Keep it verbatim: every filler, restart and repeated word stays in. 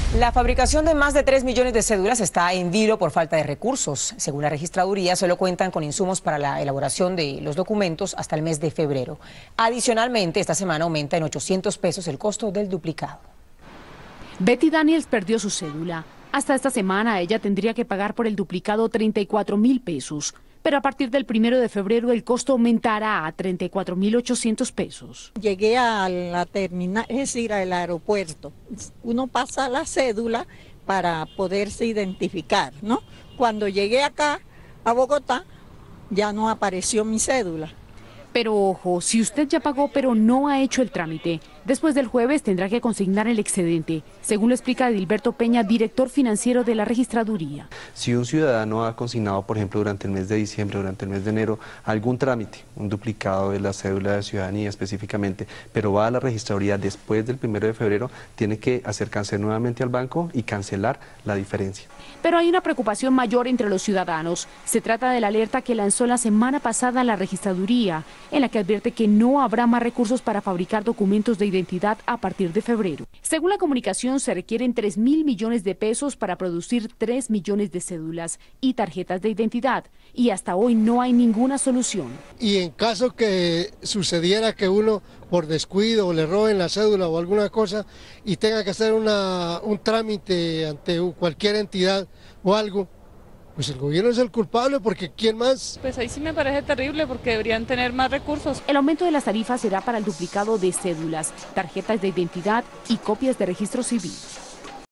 La fabricación de más de tres millones de cédulas está en vilo por falta de recursos. Según la registraduría, solo cuentan con insumos para la elaboración de los documentos hasta el mes de febrero. Adicionalmente, esta semana aumenta en ochocientos pesos el costo del duplicado. Betty Daniels perdió su cédula. Hasta esta semana ella tendría que pagar por el duplicado treinta y cuatro mil pesos. Pero a partir del primero de febrero el costo aumentará a treinta y cuatro mil ochocientos pesos. Llegué a la terminal, es decir, al aeropuerto. Uno pasa la cédula para poderse identificar, ¿no? Cuando llegué acá, a Bogotá, ya no apareció mi cédula. Pero ojo, si usted ya pagó pero no ha hecho el trámite, después del jueves tendrá que consignar el excedente, según lo explica Edilberto Peña, director financiero de la registraduría. Si un ciudadano ha consignado, por ejemplo, durante el mes de diciembre, durante el mes de enero, algún trámite, un duplicado de la cédula de ciudadanía específicamente, pero va a la registraduría después del primero de febrero, tiene que acercarse nuevamente al banco y cancelar la diferencia. Pero hay una preocupación mayor entre los ciudadanos. Se trata de la alerta que lanzó la semana pasada la registraduría, en la que advierte que no habrá más recursos para fabricar documentos de identidad a partir de febrero. Según la comunicación, se requieren tres mil millones de pesos para producir tres millones de cédulas y tarjetas de identidad, y hasta hoy no hay ninguna solución. Y en caso que sucediera que uno por descuido o le roben la cédula o alguna cosa y tenga que hacer una, un trámite ante cualquier entidad o algo, pues el gobierno es el culpable, porque ¿quién más? Pues ahí sí me parece terrible, porque deberían tener más recursos. El aumento de las tarifas será para el duplicado de cédulas, tarjetas de identidad y copias de registro civil.